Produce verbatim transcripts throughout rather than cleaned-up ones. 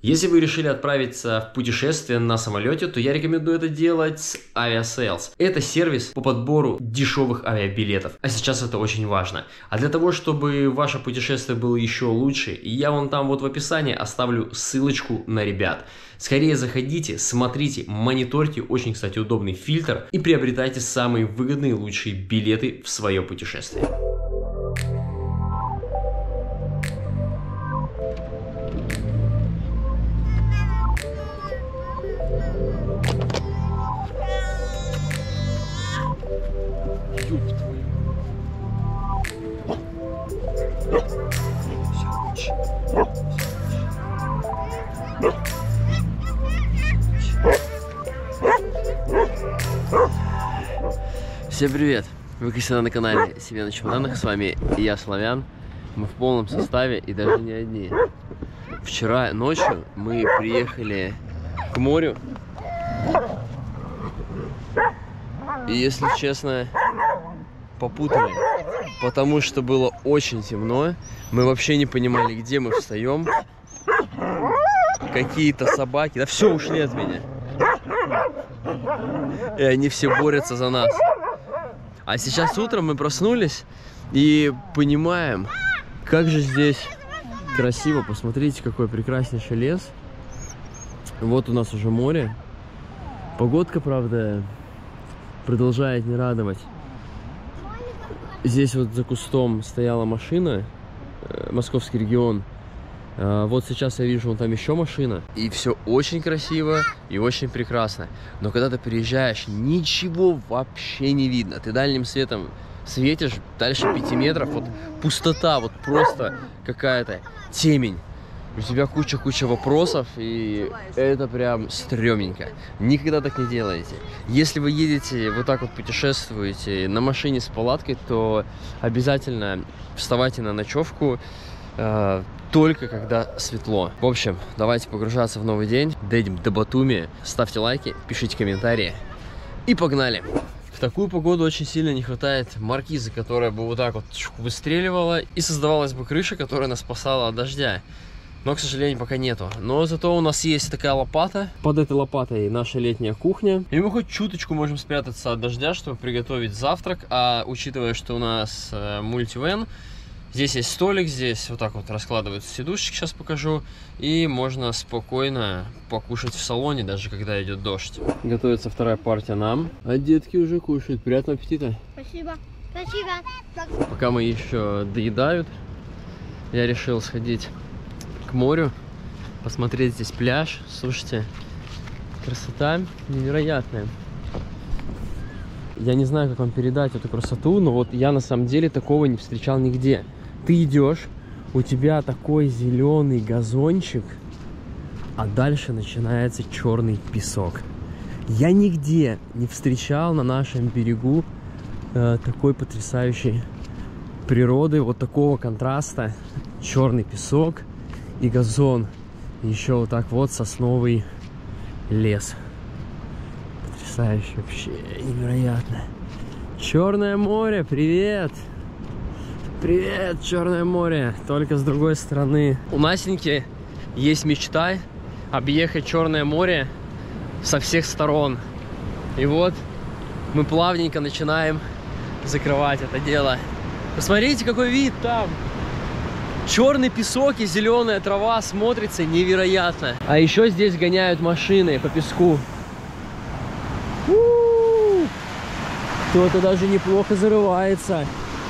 Если вы решили отправиться в путешествие на самолете, то я рекомендую это делать с Aviasales. Это сервис по подбору дешевых авиабилетов. А сейчас это очень важно. А для того, чтобы ваше путешествие было еще лучше, я вам там вот в описании оставлю ссылочку на ребят. Скорее заходите, смотрите, мониторьте, очень, кстати, удобный фильтр и приобретайте самые выгодные лучшие билеты в свое путешествие. Всем привет! Вы, как всегда, на канале Семья на чемоданах. С вами я, Славян. Мы в полном составе и даже не одни. Вчера ночью мы приехали к морю. И, если честно, попутали. Потому что было очень темно. Мы вообще не понимали, где мы встаем. Какие-то собаки. Да все, ушли от меня. И они все борются за нас. А сейчас утром мы проснулись и понимаем, как же здесь красиво. Посмотрите, какой прекраснейший лес. Вот у нас уже море. Погодка, правда, продолжает не радовать. Здесь вот за кустом стояла машина, московский регион. Вот сейчас я вижу, вон там еще машина. И все очень красиво и очень прекрасно. Но когда ты приезжаешь, ничего вообще не видно. Ты дальним светом светишь дальше пяти метров. Вот пустота, вот просто какая-то темень. У тебя куча-куча вопросов, и это прям стрёмненько. Никогда так не делайте. Если вы едете, вот так вот путешествуете на машине с палаткой, то обязательно вставайте на ночевку э, только когда светло. В общем, давайте погружаться в новый день. Доедем до Батуми. Ставьте лайки, пишите комментарии. И погнали! В такую погоду очень сильно не хватает маркизы, которая бы вот так вот выстреливала, и создавалась бы крыша, которая нас спасала от дождя. Но, к сожалению, пока нету. Но зато у нас есть такая лопата. Под этой лопатой наша летняя кухня. И мы хоть чуточку можем спрятаться от дождя, чтобы приготовить завтрак. А учитывая, что у нас э, мультивэн, здесь есть столик, здесь вот так вот раскладываются сидушечки, сейчас покажу. И можно спокойно покушать в салоне, даже когда идет дождь. Готовится вторая партия нам. А детки уже кушают. Приятного аппетита. Спасибо. Спасибо. Пока мы еще доедают, я решил сходить к морю, посмотреть здесь пляж. Слушайте, красота невероятная. Я не знаю, как вам передать эту красоту, но вот я на самом деле такого не встречал нигде. Ты идешь, у тебя такой зеленый газончик, а дальше начинается черный песок. Я нигде не встречал на нашем берегу э, такой потрясающей природы, вот такого контраста. Черный песок и газон. Еще вот так вот сосновый лес. Потрясающе, вообще невероятно. Черное море, привет! Привет, Черное море, только с другой стороны. У Насеньки есть мечта объехать Черное море со всех сторон. И вот мы плавненько начинаем закрывать это дело. Посмотрите, какой вид там! Черный песок и зеленая трава, смотрится невероятно. А еще здесь гоняют машины по песку. Кто-то даже неплохо зарывается.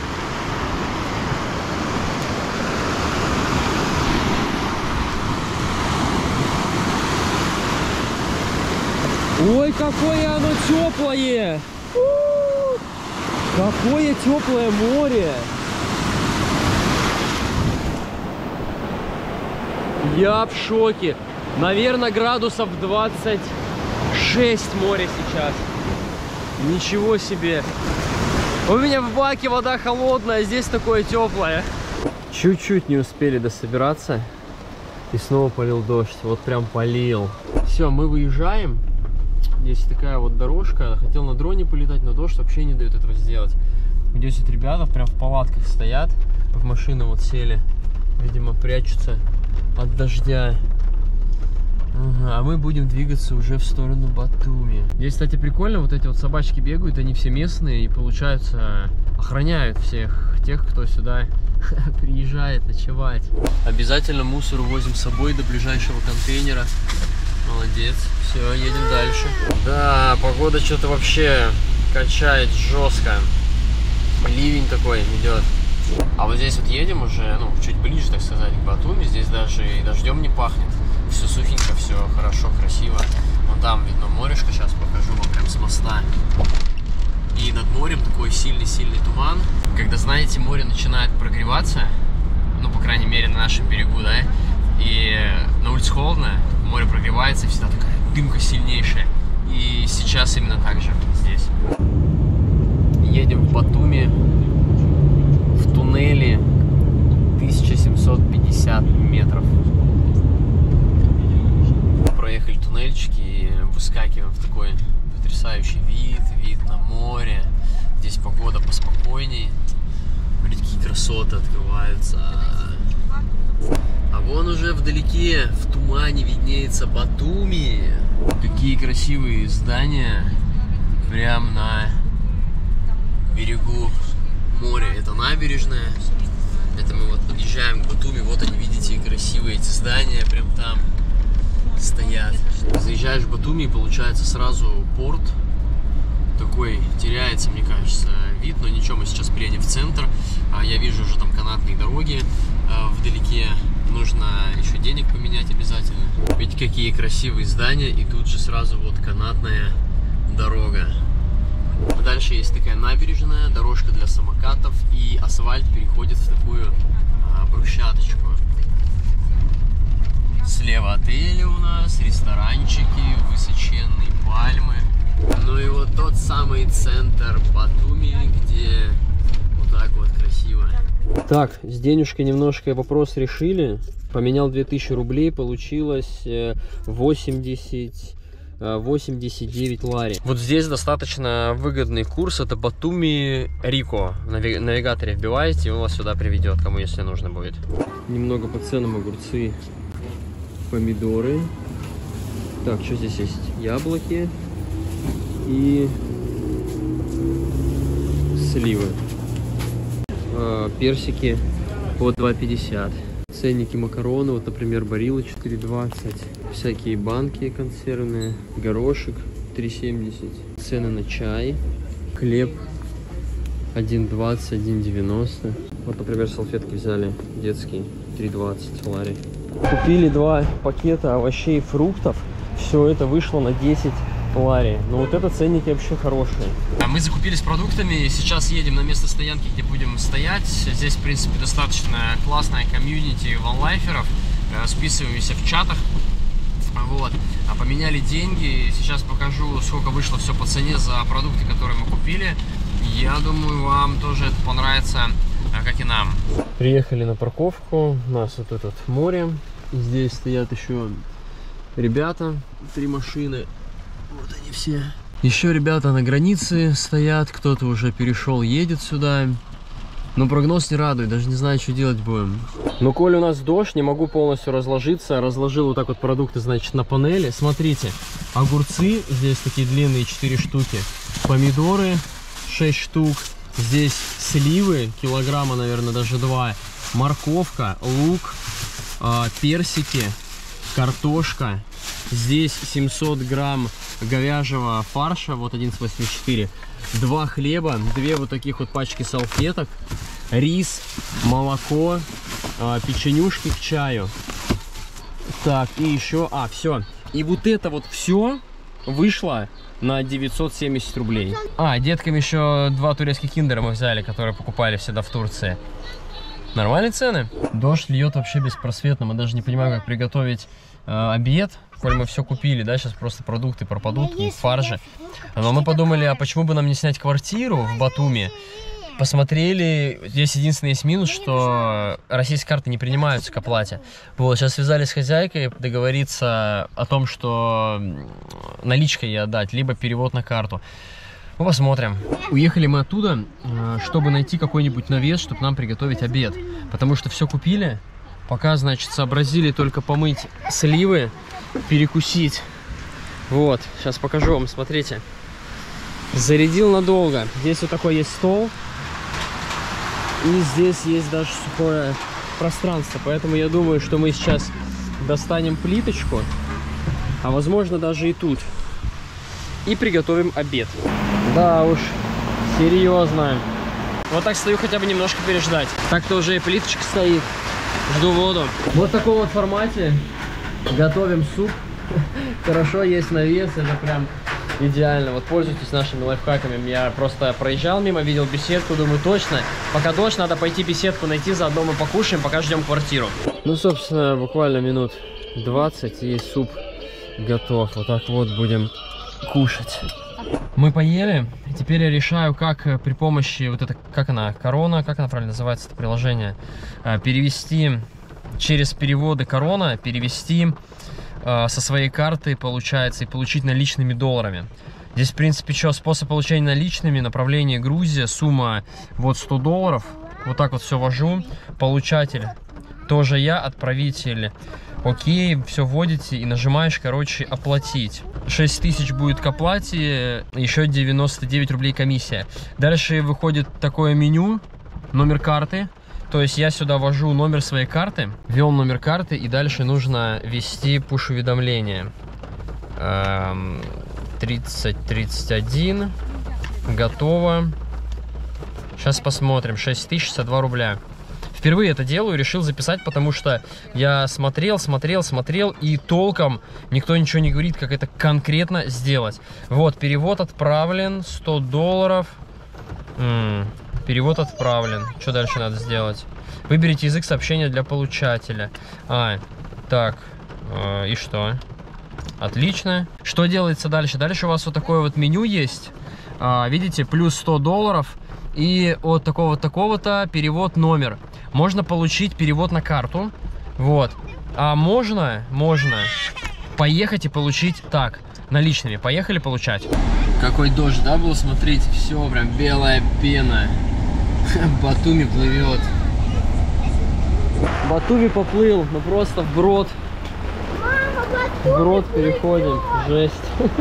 Ой, какое оно теплое! Какое теплое море! Я в шоке. Наверное, градусов двадцать шесть море сейчас. Ничего себе. У меня в баке вода холодная, а здесь такое теплое. Чуть-чуть не успели дособираться. И снова полил дождь. Вот прям полил. Все, мы выезжаем. Здесь такая вот дорожка. Хотел на дроне полетать, но дождь вообще не дает этого сделать. Здесь вот ребята прям в палатках стоят. В машину вот сели. Видимо, прячутся от дождя. мы будем двигаться уже в сторону Батуми. Здесь, кстати, прикольно, вот эти вот собачки бегают, они все местные и, получается, охраняют всех тех, кто сюда приезжает ночевать. Обязательно мусор увозим с собой до ближайшего контейнера. Молодец. Все, едем дальше. Да, погода что-то вообще качает жестко. Ливень такой идет. А вот здесь вот едем уже, ну, чуть ближе, так сказать, к Батуми. Здесь даже и дождем не пахнет. Все сухенько, все хорошо, красиво. Вон там видно морешко, сейчас покажу вам прям с моста. И над морем такой сильный-сильный туман. Когда, знаете, море начинает прогреваться, ну, по крайней мере, на нашем берегу, да, и на улице холодно, море прогревается, и всегда такая дымка сильнейшая. И сейчас именно так же здесь. Едем в Батуми в туннеле тысяча семьсот пятьдесят метров. Проехали туннельчики и выскакиваем в такой потрясающий вид, вид на море. Здесь погода поспокойней. Смотрите, какие красоты открываются. А вон уже вдалеке, в тумане, виднеется Батуми. Какие красивые здания прям на берегу моря. Это набережная. Это мы вот подъезжаем к Батуми. Вот они, видите, красивые эти здания прям там стоят. Заезжаешь в Батуми, и получается сразу порт. Такой теряется, мне кажется, вид. Но ничего, мы сейчас приедем в центр. Я вижу уже там канатные дороги вдалеке. Нужно еще денег поменять обязательно. Видите, какие красивые здания. И тут же сразу вот канатная дорога. Дальше есть такая набережная, дорожка для самокатов. И асфальт переходит в такую а, брусчаточку. Слева отели у нас, ресторанчики, высоченные пальмы. Ну и вот тот самый центр Батуми, где вот так вот красиво. Так, с денежкой немножко вопрос решили. Поменял две тысячи рублей, получилось восемьдесят, восемьдесят девять лари. Вот здесь достаточно выгодный курс. Это Батуми Рико. В навигаторе вбиваете, и он вас сюда приведет, кому если нужно будет. Немного по ценам: огурцы, помидоры. Так, что здесь есть? Яблоки и сливы. Персики по два пятьдесят. Ценники макароны, вот, например, барилла четыре двадцать. Всякие банки консервные, горошек три семьдесят. Цены на чай, хлеб один двадцать, один девяносто. Вот, например, салфетки взяли детские три двадцать лари. Купили два пакета овощей и фруктов. Все это вышло на десять лари. Но вот это ценники вообще хорошие. Мы закупились продуктами, сейчас едем на место стоянки, где будем стоять. Здесь, в принципе, достаточно классная комьюнити ванлайферов. Списываемся в чатах. Вот. А поменяли деньги. Сейчас покажу, сколько вышло все по цене за продукты, которые мы купили. Я думаю, вам тоже это понравится, как и нам. Приехали на парковку. У нас вот это море. Здесь стоят еще ребята. Три машины. Вот они все. Еще ребята на границе стоят. Кто-то уже перешел, едет сюда. Но прогноз не радует. Даже не знаю, что делать будем. Но коль у нас дождь, не могу полностью разложиться. Разложил вот так вот продукты, значит, на панели. Смотрите. Огурцы. Здесь такие длинные четыре штуки. Помидоры шесть штук. Здесь сливы. Килограмма, наверное, даже два. Морковка, лук, персики, картошка. Здесь семьсот грамм говяжьего фарша, вот один восемьдесят четыре. Два хлеба, две вот таких вот пачки салфеток, рис, молоко, печенюшки к чаю. Так, и еще, а, все. И вот это вот все вышло на девятьсот семьдесят рублей. А, деткам еще два турецких киндера мы взяли, которые покупали всегда в Турции. Нормальные цены. Дождь льет вообще беспросветно. Мы даже не понимаем, как приготовить э, обед. Коль мы все купили, да, сейчас просто продукты пропадут, фаржи. Но мы подумали, а почему бы нам не снять квартиру в Батуми? Посмотрели, здесь единственный есть минус, что российские карты не принимаются к оплате. Вот, сейчас связались с хозяйкой, договориться о том, что наличкой ей отдать, либо перевод на карту. Ну, посмотрим. Уехали мы оттуда, чтобы найти какой-нибудь навес, чтобы нам приготовить обед. Потому что все купили. Пока, значит, сообразили только помыть сливы перекусить. Вот, сейчас покажу вам, смотрите. Зарядил надолго. Здесь вот такой есть стол. И здесь есть даже сухое пространство. Поэтому я думаю, что мы сейчас достанем плиточку. А возможно даже и тут. И приготовим обед. Да уж, серьезно. Вот так стою, хотя бы немножко переждать. Так-то уже и плиточка стоит. Жду воду. Вот в таком вот формате готовим суп. Хорошо есть навес, это прям идеально. Вот пользуйтесь нашими лайфхаками. Я просто проезжал мимо, видел беседку, думаю, точно. Пока дождь, надо пойти беседку найти, заодно мы покушаем, пока ждем квартиру. Ну, собственно, буквально минут двадцать и суп готов. Вот так вот будем кушать. Мы поели. Теперь я решаю, как при помощи вот это, как она, Корона, как она правильно называется, это приложение, перевести через переводы Корона, перевести со своей карты, получается, и получить наличными долларами. Здесь, в принципе, что, способ получения наличными, направление Грузия, сумма вот сто долларов. Вот так вот все ввожу. Получатель тоже я, отправитель. Окей, все вводите и нажимаешь, короче, оплатить. шесть тысяч будет к оплате, еще девяносто девять рублей комиссия. Дальше выходит такое меню, номер карты. То есть я сюда ввожу номер своей карты, ввел номер карты, и дальше нужно ввести пуш-уведомление. тридцать тридцать один, готово. Сейчас посмотрим, шесть тысяч шестьдесят два рубля. Впервые это делаю, решил записать, потому что я смотрел, смотрел, смотрел, и толком никто ничего не говорит, как это конкретно сделать. Вот, перевод отправлен, сто долларов. М-м, перевод отправлен. Что дальше надо сделать? Выберите язык сообщения для получателя. А, так, э, и что? Отлично. Что делается дальше? Дальше у вас вот такое вот меню есть. А, видите, плюс сто долларов. И от такого-то такого-то перевод номер. Можно получить перевод на карту. Вот. А можно, можно поехать и получить так, наличными. Поехали получать. Какой дождь, да, был? Смотрите, все прям белая пена. Батуми плывет. Батуми поплыл, мы просто в брод. В брод переходим. Жесть.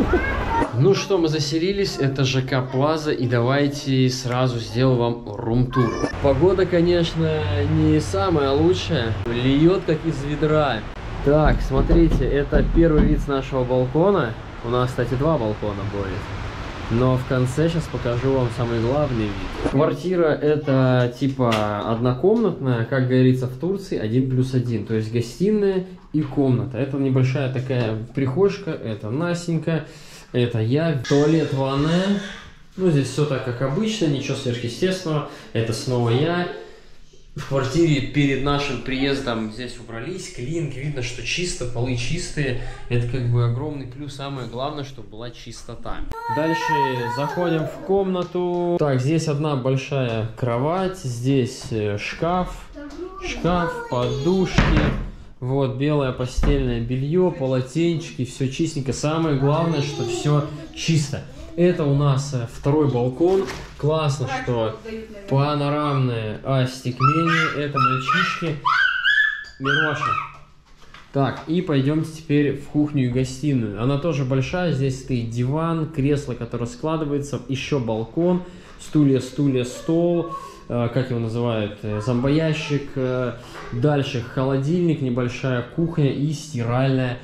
Ну что, мы заселились, это ЖК Плаза, и давайте сразу сделаю вам рум-тур. Погода, конечно, не самая лучшая, льет как из ведра. Так, смотрите, это первый вид с нашего балкона. У нас, кстати, два балкона будет. Но в конце сейчас покажу вам самый главный вид. Квартира это типа однокомнатная, как говорится в Турции, один плюс один. То есть гостиная и комната. Это небольшая такая прихожка, это Настенька. Это я, туалет, ванная. Ну, здесь все так, как обычно, ничего сверхъестественного. Это снова я. В квартире перед нашим приездом здесь убрались, клининг, видно, что чисто, полы чистые. Это как бы огромный плюс. Самое главное, чтобы была чистота. Дальше заходим в комнату. Так, здесь одна большая кровать, здесь шкаф, шкаф, подушки. Вот, белое постельное белье, полотенчики, все чистенько. Самое главное, что все чисто. Это у нас второй балкон. Классно, что панорамное остекление. Это мальчишки. Мироша. Так, и пойдемте теперь в кухню и гостиную. Она тоже большая. Здесь стоит диван, кресло, которое складывается. Еще балкон, стулья, стулья, стол. Как его называют, зомбоящик, дальше холодильник, небольшая кухня и стиральная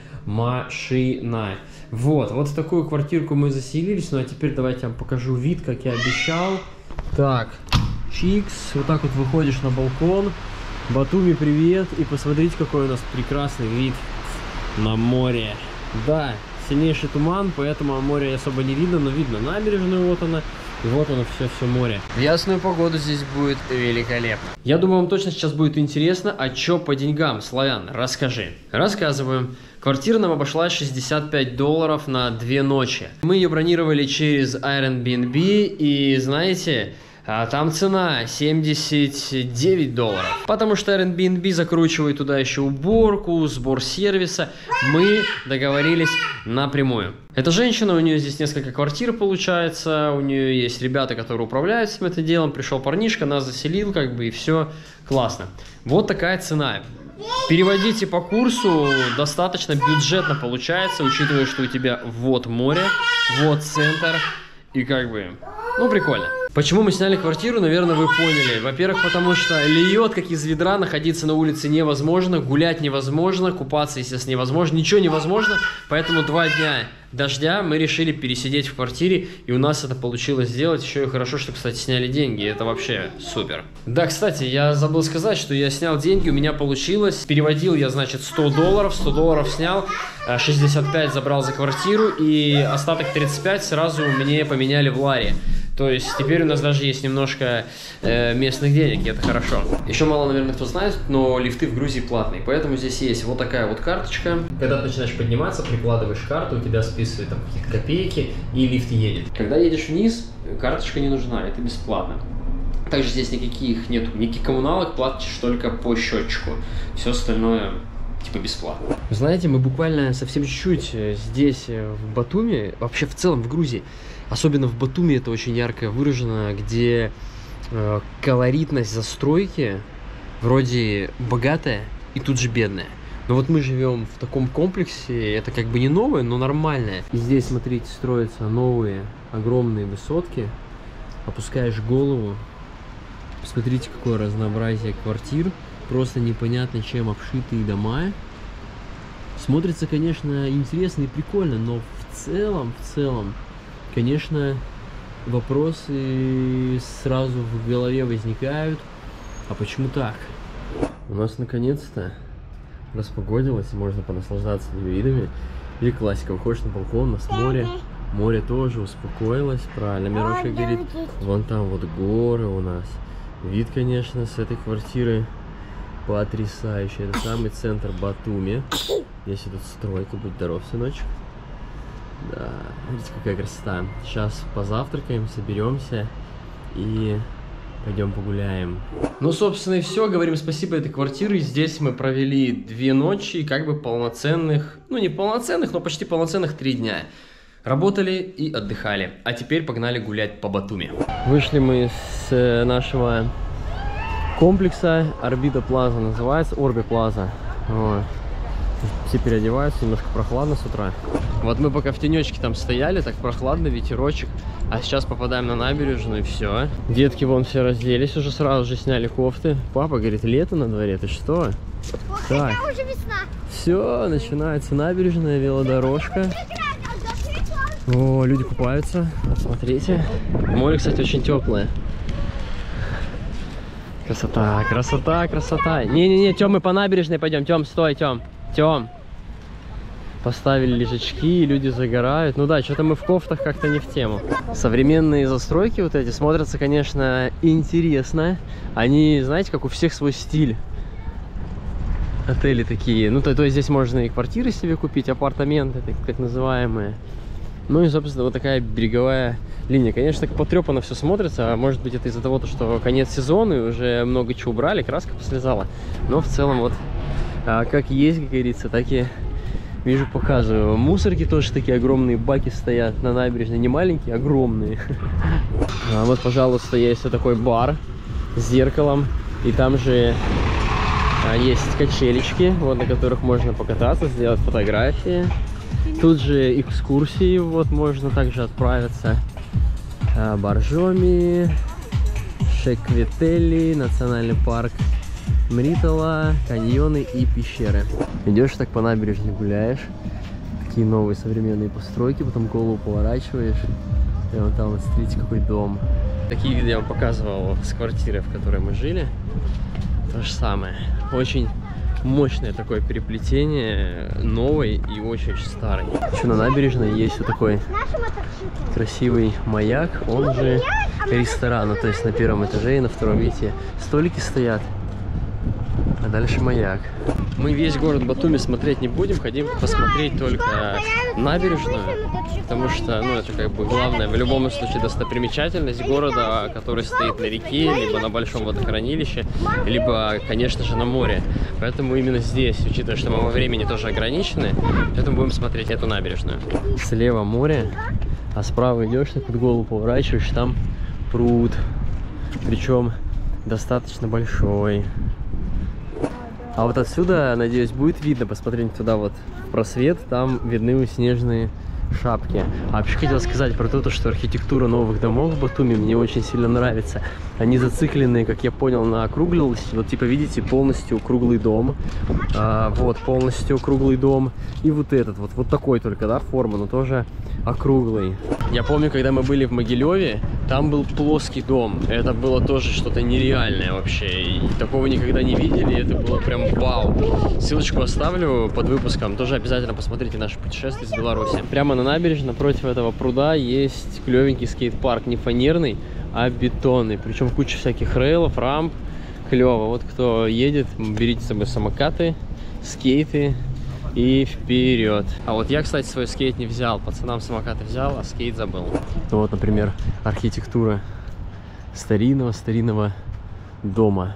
машина. Вот, вот в такую квартирку мы заселились, ну а теперь давайте я вам покажу вид, как я обещал. Так, чикс, вот так вот выходишь на балкон, Батуми, привет, и посмотрите, какой у нас прекрасный вид на море. Да, сильнейший туман, поэтому море особо не видно, но видно набережную, вот она. И вот оно все-все море. В ясную погоду здесь будет великолепно. Я думаю, вам точно сейчас будет интересно, а чё по деньгам, Славян, расскажи. Рассказываем. Квартира нам обошлась шестьдесят пять долларов на две ночи. Мы ее бронировали через Airbnb, и знаете, а там цена семьдесят девять долларов. Потому что Airbnb закручивает туда еще уборку, сбор сервиса. Мы договорились напрямую. Эта женщина, у нее здесь несколько квартир получается. У нее есть ребята, которые управляют всем этим делом. Пришел парнишка, нас заселил, как бы, и все классно. Вот такая цена. Переводите по курсу, достаточно бюджетно получается, учитывая, что у тебя вот море, вот центр, и как бы, ну, прикольно. Почему мы сняли квартиру, наверное, вы поняли. Во-первых, потому что льет, как из ведра, находиться на улице невозможно, гулять невозможно, купаться, естественно, невозможно, ничего невозможно. Поэтому два дня дождя мы решили пересидеть в квартире, и у нас это получилось сделать. Еще и хорошо, что, кстати, сняли деньги, это вообще супер. Да, кстати, я забыл сказать, что я снял деньги, у меня получилось. Переводил я, значит, сто долларов, сто долларов снял, шестьдесят пять забрал за квартиру, и остаток тридцать пять сразу мне поменяли в ларе. То есть теперь у нас даже есть немножко э, местных денег, и это хорошо. Еще мало, наверное, кто знает, но лифты в Грузии платные. Поэтому здесь есть вот такая вот карточка. Когда ты начинаешь подниматься, прикладываешь карту, у тебя списывают там какие-то копейки, и лифт едет. Когда едешь вниз, карточка не нужна, это бесплатно. Также здесь никаких нету, никаких коммуналок, платишь только по счетчику. Все остальное типа бесплатно. Знаете, мы буквально совсем чуть-чуть здесь, в Батуми, вообще в целом в Грузии, особенно в Батуми это очень ярко выражено, где э, колоритность застройки вроде богатая и тут же бедная. Но вот мы живем в таком комплексе, это как бы не новое, но нормальное. И здесь, смотрите, строятся новые огромные высотки. Опускаешь голову, посмотрите, какое разнообразие квартир. Просто непонятно чем обшитые дома. Смотрится, конечно, интересно и прикольно, но в целом, в целом, конечно, вопросы сразу в голове возникают. А почему так? У нас наконец-то распогодилось, и можно понаслаждаться видами. И классика, выходишь на балкон, у нас море. Море тоже успокоилось, правильно, Мирошка говорит. Вон там вот горы у нас. Вид, конечно, с этой квартиры потрясающий. Это самый центр Батуми. Здесь идут стройка, будь здоров, сыночек. Да, видите, какая красота. Сейчас позавтракаем, соберемся и пойдем погуляем. Ну, собственно, и все. Говорим спасибо этой квартире. Здесь мы провели две ночи, как бы полноценных, ну, не полноценных, но почти полноценных три дня. Работали и отдыхали. А теперь погнали гулять по Батуми. Вышли мы с нашего комплекса. Орбита Плаза называется. Орби Плаза. Вот. Все переодеваются, немножко прохладно с утра. Вот мы пока в тенечке там стояли, так прохладно, ветерочек. А сейчас попадаем на набережную, и все. Детки вон все разделись, уже сразу же сняли кофты. Папа говорит, лето на дворе, ты что? Ох, так. это уже весна. Все, начинается набережная, велодорожка. О, люди купаются, вот смотрите. Море, кстати, очень теплое. Красота, красота, красота. Не-не-не, Тём, мы по набережной пойдем. Тём, стой, Тём. Тём. Поставили лежачки, люди загорают. Ну да, что-то мы в кофтах как-то не в тему. Современные застройки вот эти смотрятся, конечно, интересно. Они, знаете, как у всех свой стиль. Отели такие. Ну, то, то есть здесь можно и квартиры себе купить, апартаменты, так, так называемые. Ну и, собственно, вот такая береговая линия. Конечно, так потрепанно все смотрится. А может быть, это из-за того, что конец сезона, и уже много чего убрали, краска послезала. Но в целом вот а, как есть, как говорится, так и вижу, показываю. Мусорки тоже такие огромные баки стоят на набережной. Не маленькие, огромные. А вот, пожалуйста, есть вот такой бар с зеркалом. И там же а, есть качелечки, вот, на которых можно покататься, сделать фотографии. Тут же экскурсии, вот можно также отправиться. А, Боржоми, Шекветели, национальный парк Мритала, каньоны и пещеры. Идешь так по набережной, гуляешь. Такие новые современные постройки, потом голову поворачиваешь. И вот там вот, смотрите, какой дом. Такие виды я вам показывал с квартиры, в которой мы жили. То же самое. Очень мощное такое переплетение новой и очень-очень старой. Еще на набережной есть вот такой красивый маяк, он же ресторан. Ну, то есть на первом этаже и на втором, видите, столики стоят, а дальше маяк. Мы весь город Батуми смотреть не будем, хотим посмотреть только набережную, потому что, ну, это как бы главное, в любом случае, достопримечательность города, который стоит на реке, либо на большом водохранилище, либо, конечно же, на море. Поэтому именно здесь, учитывая, что мы во времени тоже ограничены, поэтому будем смотреть эту набережную. Слева море, а справа идешь, так под голову поворачиваешь, там пруд, причем достаточно большой. А вот отсюда, надеюсь, будет видно, посмотреть туда вот в просвет, там видны снежные шапки. А вообще хотел сказать про то, что архитектура новых домов в Батуми мне очень сильно нравится. Они зациклены, как я понял, на округлости. Вот типа видите, полностью круглый дом. А, вот полностью круглый дом. И вот этот вот, вот такой только, да, форма, но тоже округлый. Я помню, когда мы были в Могилеве, там был плоский дом. Это было тоже что-то нереальное вообще. И такого никогда не видели. Это было прям вау. Ссылочку оставлю под выпуском. Тоже обязательно посмотрите наше путешествие из Беларуси. Прямо на набережной, напротив этого пруда, есть клевенький скейт-парк. Не фанерный, а бетонный. Причем куча всяких рейлов, рамп. Клево. Вот кто едет, берите с собой самокаты, скейты и вперед. А вот я, кстати, свой скейт не взял. Пацанам самокаты взял, а скейт забыл. Вот, например, архитектура старинного-старинного дома.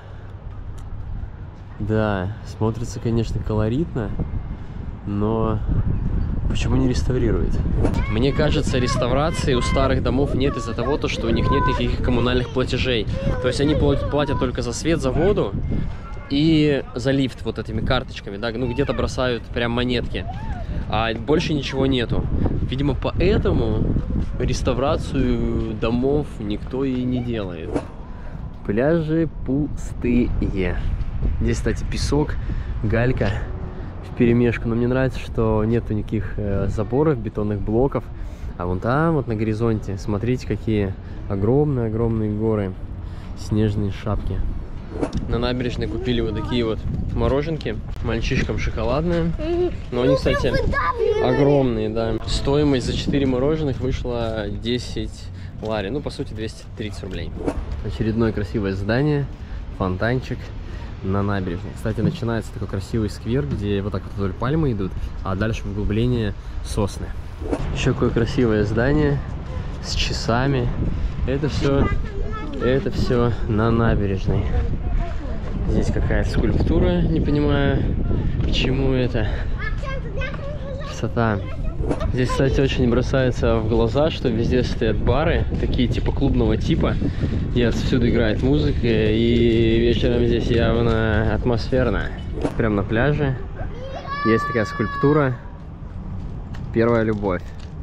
Да, смотрится, конечно, колоритно, но почему не реставрируют? Мне кажется, реставрации у старых домов нет из-за того, что у них нет никаких коммунальных платежей. То есть они платят только за свет, за воду и за лифт вот этими карточками, да, ну где-то бросают прям монетки, а больше ничего нету. Видимо, поэтому реставрацию домов никто и не делает. Пляжи пустые. Здесь, кстати, песок, галька вперемешку, но мне нравится, что нету никаких э, заборов, бетонных блоков, а вон там вот на горизонте, смотрите, какие огромные-огромные горы, снежные шапки. На набережной купили вот такие вот мороженки, мальчишкам шоколадные, но они, кстати, огромные, да. Стоимость за четыре мороженых вышла десять лари, ну, по сути, двести тридцать рублей. Очередное красивое здание, фонтанчик на набережной. Кстати, начинается такой красивый сквер, где вот так вот вдоль пальмы идут, а дальше в углубление сосны. Еще какое красивое здание с часами. Это все, это все на набережной. Здесь какая-то скульптура, не понимаю, к чему это. Красота. Здесь, кстати, очень бросается в глаза, что везде стоят бары, такие типа клубного типа, и отсюда играет музыка, и вечером здесь явно атмосферно. Прямо на пляже есть такая скульптура «Первая любовь».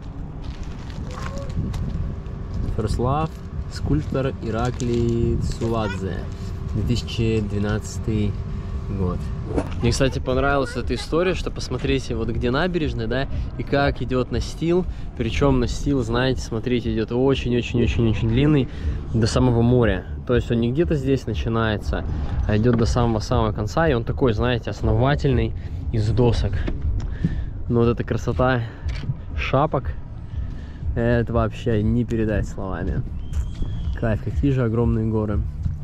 First Love, скульптор Ираклий Цуладзе, две тысячи двенадцатый год. Мне, кстати, понравилась эта история, что посмотрите, вот где набережная, да, и как идет настил. Причем настил, знаете, смотрите, идет очень-очень-очень-очень длинный до самого моря. То есть он не где-то здесь начинается, а идет до самого-самого конца. И он такой, знаете, основательный, из досок. Но вот эта красота шапок, это вообще не передать словами. Кайф, какие же огромные горы.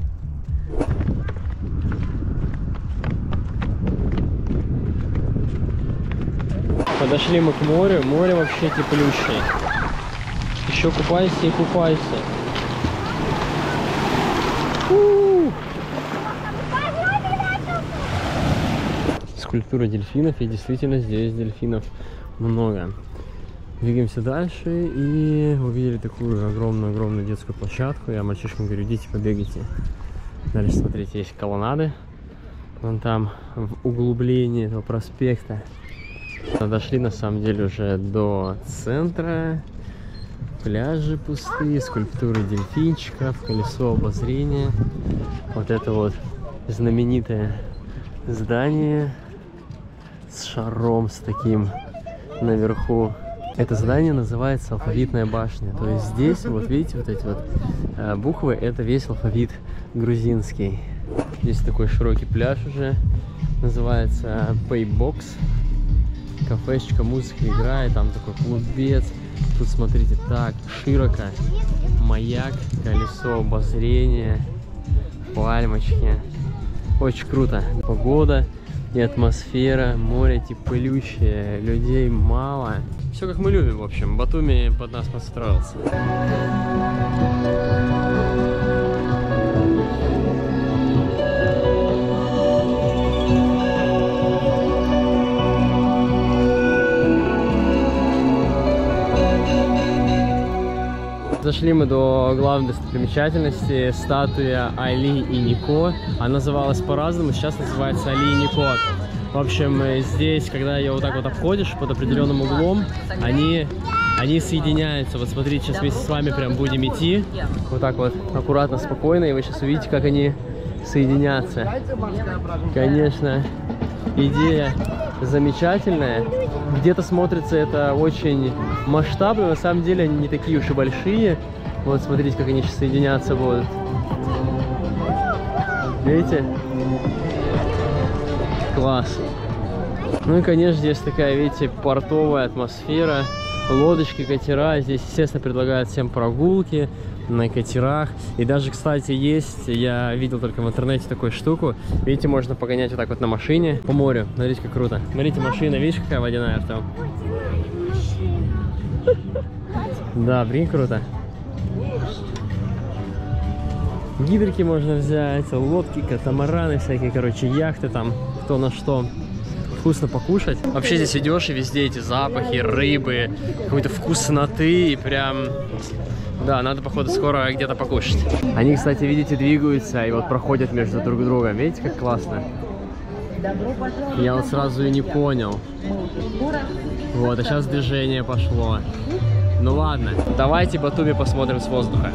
Подошли мы к морю, море вообще теплющее. Еще купайся и купайся. У-у-у! Скульптура дельфинов, и действительно здесь дельфинов много. Двигаемся дальше и увидели такую огромную-огромную детскую площадку. Я мальчишкам говорю, идите побегайте. Дальше, смотрите, есть колоннады. Вон там в углублении этого проспекта. Дошли на самом деле уже до центра. Пляжи пустые, скульптуры дельфинчиков, колесо обозрения. Вот это вот знаменитое здание с шаром, с таким наверху. Это здание называется Алфавитная башня. То есть здесь, вот видите, вот эти вот буквы, это весь алфавит грузинский. Здесь такой широкий пляж уже, называется Paybox. Кафешечка, музыка играет, там такой клубец. Тут, смотрите, так широко. Маяк, колесо обозрения, пальмочки. Очень круто. Погода и атмосфера, море теплющее, людей мало. Все как мы любим, в общем. Батуми под нас подстроился. Зашли мы до главной достопримечательности, статуя Али и Нико. Она называлась по-разному, сейчас называется Али и Нико. В общем, здесь, когда ее вот так вот обходишь под определенным углом, они, они соединяются. Вот смотрите, сейчас вместе с вами прям будем идти. Вот так вот, аккуратно, спокойно, и вы сейчас увидите, как они соединятся. Конечно, идея замечательная. Где-то смотрится это очень масштабно, на самом деле они не такие уж и большие. Вот смотрите, как они сейчас соединяться будут. Видите? Класс. Ну и, конечно, здесь такая, видите, портовая атмосфера. Лодочки, катера. Здесь, естественно, предлагают всем прогулки на катерах. И даже, кстати, есть, я видел только в интернете такую штуку. Видите, можно погонять вот так вот на машине по морю. Смотрите, как круто. Смотрите, машина, видишь, какая водяная, Артем? Да, блин, круто. Гидрики можно взять, лодки, катамараны всякие, короче, яхты там, кто на что. Вкусно покушать. Вообще здесь идешь, и везде эти запахи, рыбы, какой-то вкусноты, и прям... Да, надо, походу, скоро где-то покушать. Они, кстати, видите, двигаются и вот проходят между друг другом. Видите, как классно? Я вот сразу и не понял. Вот, а сейчас движение пошло. Ну ладно, давайте Батуми посмотрим с воздуха.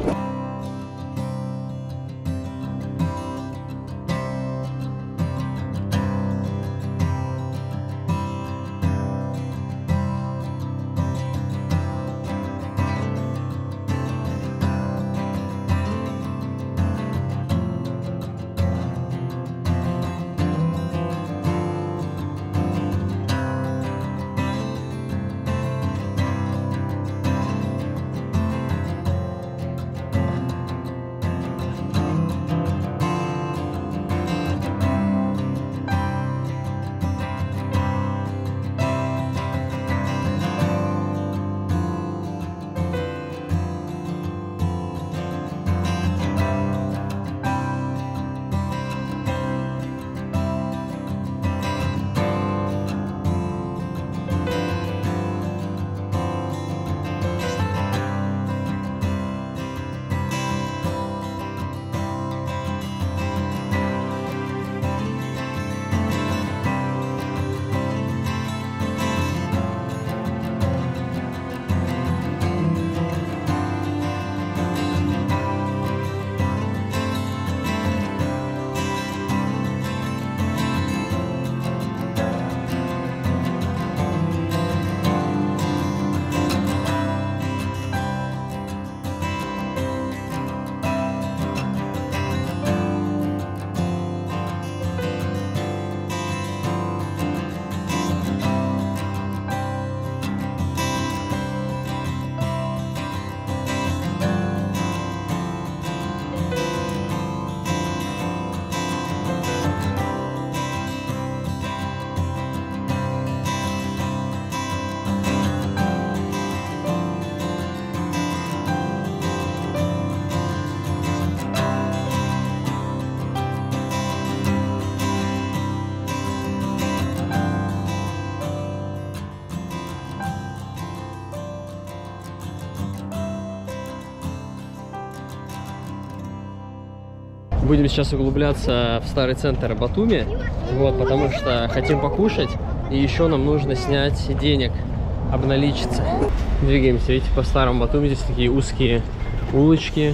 Будем сейчас углубляться в старый центр Батуми, вот, потому что хотим покушать, и еще нам нужно снять денег, обналичиться. Двигаемся, видите, по старому Батуми, здесь такие узкие улочки,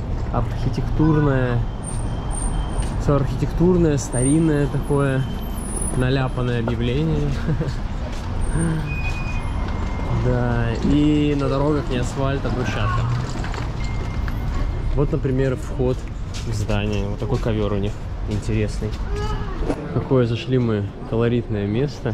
архитектурное, все архитектурное, старинное такое, наляпанное объявление. Да, и на дорогах не асфальт, а брусчатка. Вот, например, вход в здание. Вот такой ковер у них интересный. Какое зашли мы колоритное место.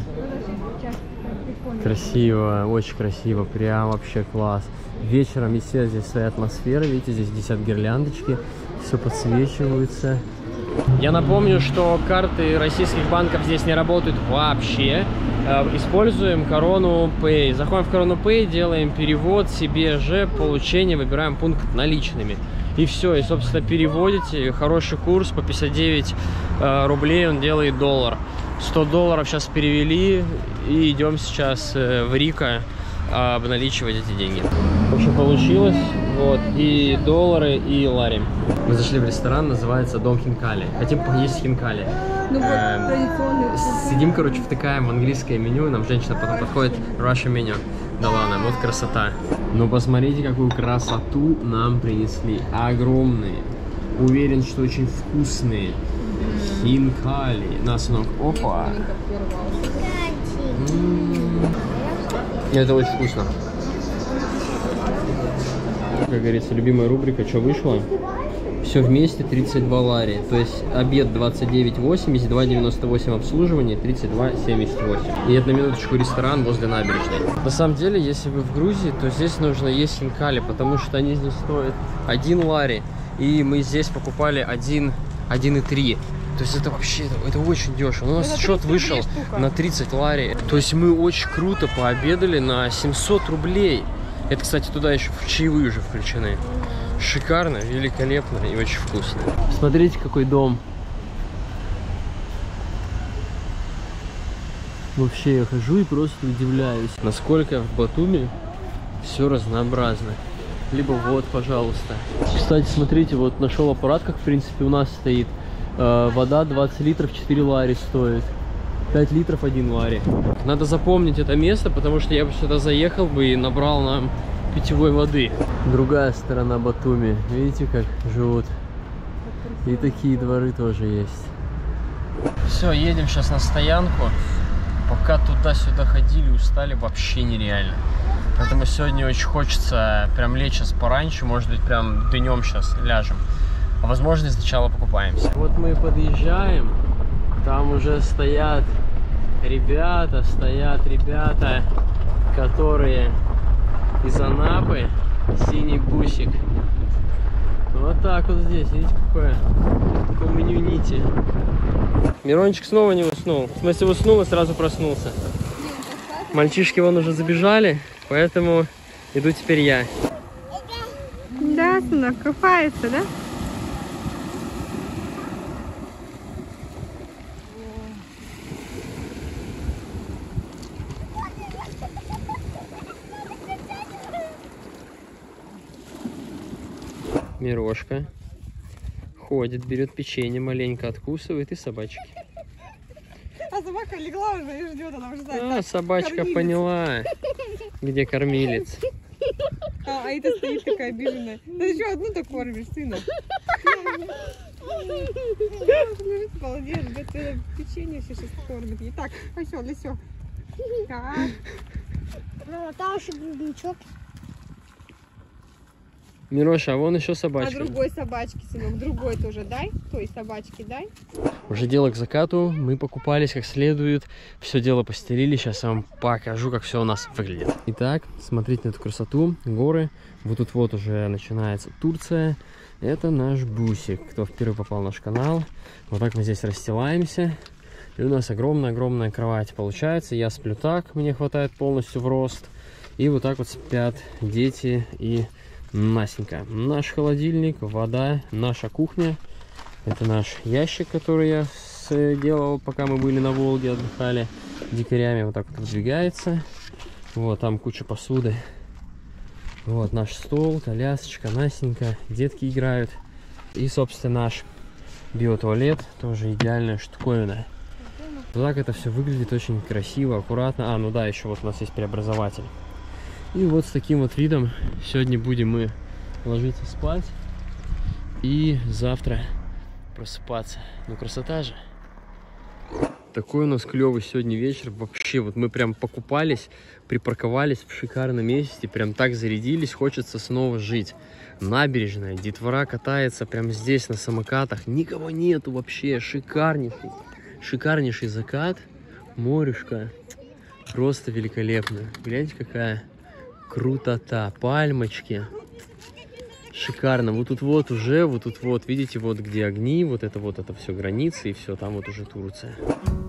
Красиво, очень красиво, прям вообще класс. Вечером, естественно, здесь своя атмосфера. Видите, здесь висят гирляндочки, все подсвечиваются. Я напомню, что карты российских банков здесь не работают вообще. Используем Корону Pay. Заходим в Корону Pay, делаем перевод себе же, получение, выбираем пункт наличными. И все, и, собственно, переводите. Хороший курс, по пятьдесят девять э, рублей он делает доллар. сто долларов сейчас перевели, и идем сейчас э, в Рико обналичивать эти деньги. В общем, получилось. Вот, и доллары, и лари. Мы зашли в ресторан, называется Дом Хинкали. Хотим поесть хинкали. Ну, вот, эм, традиционный. сидим, короче, втыкаем в английское меню, и нам женщина потом подходит, Russian меню. Да ладно, вот красота. Но посмотрите, какую красоту нам принесли. Огромные. Уверен, что очень вкусные. Хинкали. Нас ног. Опа. М-м-м. Это очень вкусно. Как говорится, любимая рубрика «Что вышло?» Все вместе тридцать два лари. То есть обед двадцать девять восемьдесят, два девяносто восемь обслуживание, тридцать два семьдесят восемь. И это на минуточку ресторан возле набережной. На самом деле, если вы в Грузии, то здесь нужно есть хинкали, потому что они здесь стоят один лари. И мы здесь покупали один и три. То есть это вообще, это, это очень дешево. У нас счет вышел на тридцать лари. То есть мы очень круто пообедали на семьсот рублей. Это, кстати, туда еще в чаевые уже включены. Шикарно, великолепно и очень вкусно. Смотрите, какой дом. Вообще я хожу и просто удивляюсь, насколько в Батуми все разнообразно. Либо вот, пожалуйста. Кстати, смотрите, вот нашел аппарат, как в принципе у нас стоит. Э, вода двадцать литров, четыре лари стоит. пять литров, один лари. Надо запомнить это место, потому что я бы сюда заехал бы и набрал нам питьевой воды. Другая сторона Батуми. Видите, как живут? И такие дворы тоже есть. Все, едем сейчас на стоянку. Пока туда-сюда ходили, устали вообще нереально. Поэтому сегодня очень хочется прям лечь сейчас пораньше, может быть, прям днем сейчас ляжем. А возможно, сначала покупаемся. Вот мы подъезжаем. Там уже стоят ребята, стоят ребята, которые из Анапы. Синий бусик. Вот так вот здесь, видите, какое коммунити. Мирончик снова не уснул. В смысле, уснул и сразу проснулся. Мальчишки вон уже забежали, поэтому иду теперь я. Да, сынок, купается, да? Мирошка ходит, берет печенье, маленько откусывает, и собачки. А собака легла уже и ждет, она уже знает. А, собачка кормилец. Поняла, где кормилец. А, а это стоит такая обиженная. Ты еще одну-то кормишь, сына. Молодец, это печенье сейчас кормит. И так, пошел, лисё. Так. Мама, там еще грудничок. Мироша, а вон еще собачка. А другой собачки, сынок, другой тоже дай. Той собачки дай. Уже дело к закату, мы покупались как следует, все дело постелили, сейчас я вам покажу, как все у нас выглядит. Итак, смотрите на эту красоту, горы, вот тут вот уже начинается Турция, это наш бусик, кто впервые попал в наш канал, вот так мы здесь расстилаемся, и у нас огромная-огромная кровать получается, я сплю так, мне хватает полностью в рост, и вот так вот спят дети и Настенька. Наш холодильник, вода, наша кухня. Это наш ящик, который я сделал, пока мы были на Волге, отдыхали дикарями. Вот так вот выдвигается. Вот там куча посуды. Вот наш стол, колясочка, Настенька, детки играют. И, собственно, наш биотуалет, тоже идеальная штуковина. Вот так это все выглядит очень красиво, аккуратно. А, ну да, еще вот у нас есть преобразователь. И вот с таким вот видом сегодня будем мы ложиться спать и завтра просыпаться. Ну, красота же. Такой у нас клевый сегодня вечер. Вообще, вот мы прям покупались, припарковались в шикарном месте, прям так зарядились, хочется снова жить. Набережная, детвора катается прям здесь на самокатах, никого нету вообще, шикарнейший, шикарнейший закат, морюшка, просто великолепно. Гляньте, какая крутота, пальмочки, шикарно. Вот тут вот уже, вот тут вот, видите, вот где огни, вот это вот, это все границы, и все, там вот уже Турция.